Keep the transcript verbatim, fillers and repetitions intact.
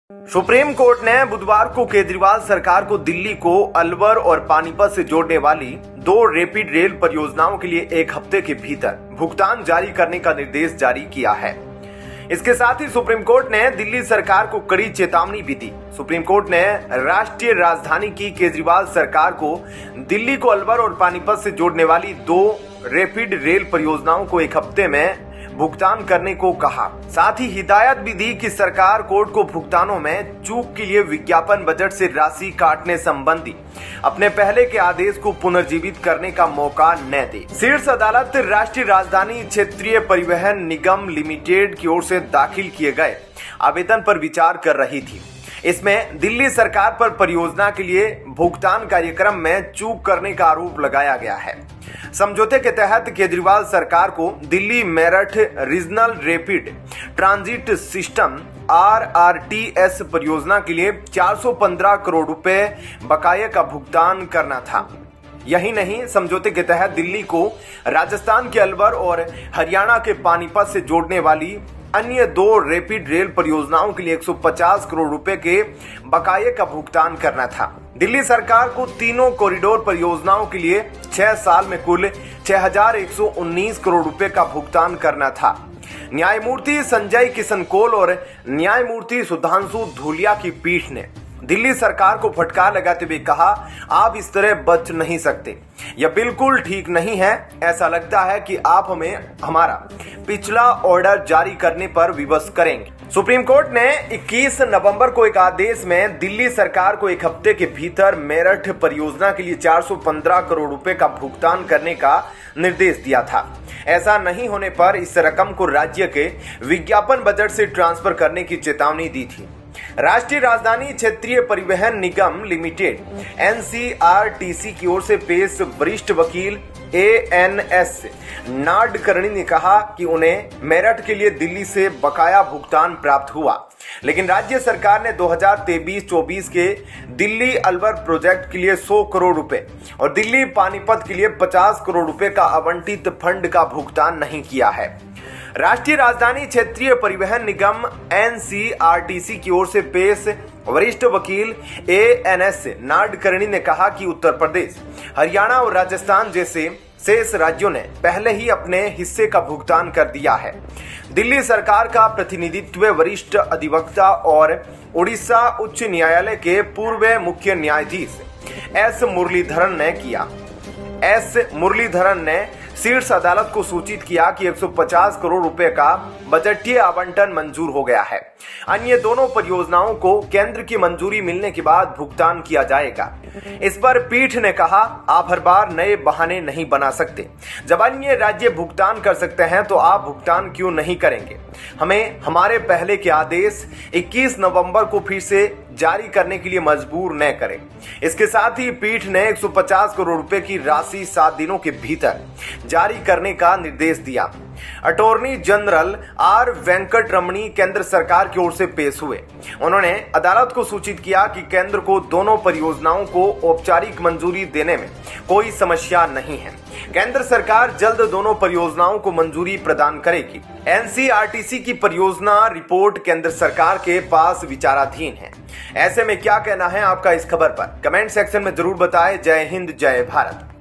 Supreme court ने बुधवार को केजरीवाल सरकार को दिल्ली को अलवर और पानीपत से जोड़ने वाली दो रैपिड रेल परियोजनाओं के लिए एक हफ्ते के भीतर भुगतान जारी करने का निर्देश जारी किया है। इसके साथ ही सुप्रीम कोर्ट ने दिल्ली सरकार को कड़ी चेतावनी भी दी। सुप्रीम कोर्ट ने राष्ट्रीय राजधानी की केजरीवाल सरकार को दिल्ली को अलवर और पानीपत से जोड़ने वाली दो रैपिड रेल परियोजनाओं को एक हफ्ते में भुगतान करने को कहा। साथ ही हिदायत भी दी कि सरकार कोर्ट को भुगतानों में चूक के लिए विज्ञापन बजट से राशि काटने संबंधी अपने पहले के आदेश को पुनर्जीवित करने का मौका न दे। शीर्ष अदालत राष्ट्रीय राजधानी क्षेत्रीय परिवहन निगम लिमिटेड की ओर से दाखिल किए गए आवेदन पर विचार कर रही थी। इसमें दिल्ली सरकार पर परियोजना के लिए भुगतान कार्यक्रम में चूक करने का आरोप लगाया गया है। समझौते के तहत केजरीवाल सरकार को Delhi Meerut regional rapid transit system R R T S परियोजना के लिए चार सौ पंद्रह करोड़ रुपए बकाये का भुगतान करना था। यही नहीं, समझौते के तहत दिल्ली को राजस्थान के अलवर और हरियाणा के पानीपत से जोड़ने वाली अन्य दो रैपिड रेल परियोजनाओं के लिए एक सौ पचास करोड़ रुपए के बकाये का भुगतान करना था। दिल्ली सरकार को तीनों कॉरिडोर परियोजनाओं के लिए छह साल में कुल छह हजार एक सौ उन्नीस करोड़ रुपए का भुगतान करना था। न्यायमूर्ति संजय किशन कौल और न्यायमूर्ति सुधांशु धूलिया की पीठ ने दिल्ली सरकार को फटकार लगाते हुए कहा, आप इस तरह बच नहीं सकते, यह बिल्कुल ठीक नहीं है। ऐसा लगता है कि आप हमें हमारा पिछला ऑर्डर जारी करने पर विवश करेंगे। सुप्रीम कोर्ट ने इक्कीस नवंबर को एक आदेश में दिल्ली सरकार को एक हफ्ते के भीतर मेरठ परियोजना के लिए चार सौ पंद्रह करोड़ रुपए का भुगतान करने का निर्देश दिया था। ऐसा नहीं होने पर इस रकम को राज्य के विज्ञापन बजट से ट्रांसफर करने की चेतावनी दी थी। राष्ट्रीय राजधानी क्षेत्रीय परिवहन निगम limited N C R T C की ओर से पेश वरिष्ठ वकील ए एन एस नाडकर्णी ने कहा कि उन्हें मेरठ के लिए दिल्ली से बकाया भुगतान प्राप्त हुआ, लेकिन राज्य सरकार ने दो हज़ार तेईस चौबीस के दिल्ली अलवर प्रोजेक्ट के लिए सौ करोड़ रुपए और दिल्ली पानीपत के लिए पचास करोड़ रुपए का आवंटित फंड का भुगतान नहीं किया है। राष्ट्रीय राजधानी क्षेत्रीय परिवहन निगम N C R T C की ओर से पेश वरिष्ठ वकील ए एन एस नाडकर्णी ने कहा कि उत्तर प्रदेश, हरियाणा और राजस्थान जैसे शेष राज्यों ने पहले ही अपने हिस्से का भुगतान कर दिया है। दिल्ली सरकार का प्रतिनिधित्व वरिष्ठ अधिवक्ता और उड़ीसा उच्च न्यायालय के पूर्व मुख्य न्यायाधीश एस मुरलीधरन ने किया। एस मुरलीधरन ने शीर्ष अदालत को सूचित किया कि एक सौ पचास करोड़ रुपए का बजटीय आवंटन मंजूर हो गया है। अन्य दोनों परियोजनाओं को केंद्र की मंजूरी मिलने के बाद भुगतान किया जाएगा। इस पर पीठ ने कहा, आप हर बार नए बहाने नहीं बना सकते। जब अन्य राज्य भुगतान कर सकते हैं तो आप भुगतान क्यों नहीं करेंगे? हमें हमारे पहले के आदेश इक्कीस नवंबर को फिर से जारी करने के लिए मजबूर न करें। इसके साथ ही पीठ ने एक सौ पचास करोड़ रुपए की राशि सात दिनों के भीतर जारी करने का निर्देश दिया। अटॉर्नी जनरल आर वेंकट रमणी केंद्र सरकार की ओर से पेश हुए। उन्होंने अदालत को सूचित किया कि केंद्र को दोनों परियोजनाओं को औपचारिक मंजूरी देने में कोई समस्या नहीं है। केंद्र सरकार जल्द दोनों परियोजनाओं को मंजूरी प्रदान करेगी। N C R T C की परियोजना रिपोर्ट केंद्र सरकार के पास विचाराधीन है। ऐसे में क्या कहना है आपका इस खबर पर? कमेंट सेक्शन में जरूर बताएं। जय हिंद, जय भारत।